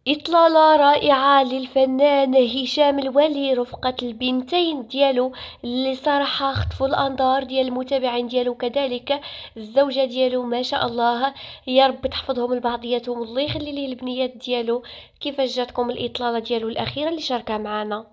إطلالة رائعة للفنان هشام الولي رفقة البنتين ديالو اللي صراحة خطفوا الأنظار ديال المتابعين ديالو، كذلك الزوجة ديالو ما شاء الله. يا رب تحفظهم لبعضياتهم، الله يخلي ليه البنيات ديالو. كيفاش جاتكم الإطلالة ديالو الأخيرة اللي شاركها معنا؟